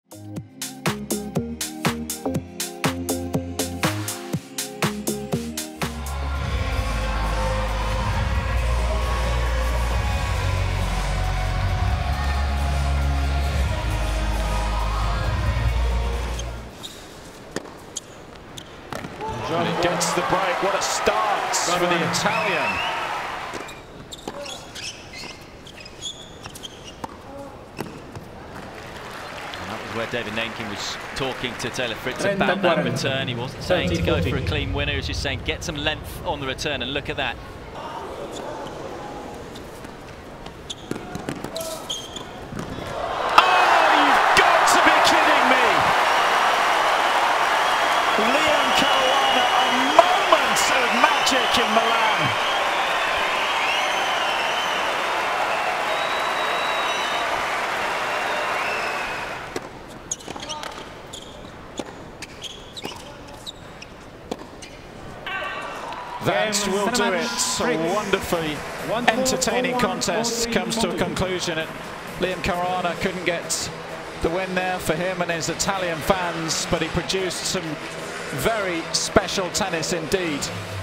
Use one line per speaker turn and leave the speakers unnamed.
It gets the break. What a start for the Italian.
Where David Nenkin was talking to Taylor Fritz about that return. He wasn't saying to go for a clean winner, he was just saying get some length on the return, and look at that.
Oh, you've got to be kidding me! Liam Caruana, a moment of magic in Milan. That will do it. A wonderfully entertaining contest comes to a conclusion. Liam Caruana couldn't get the win there for him and his Italian fans, but he produced some very special tennis indeed.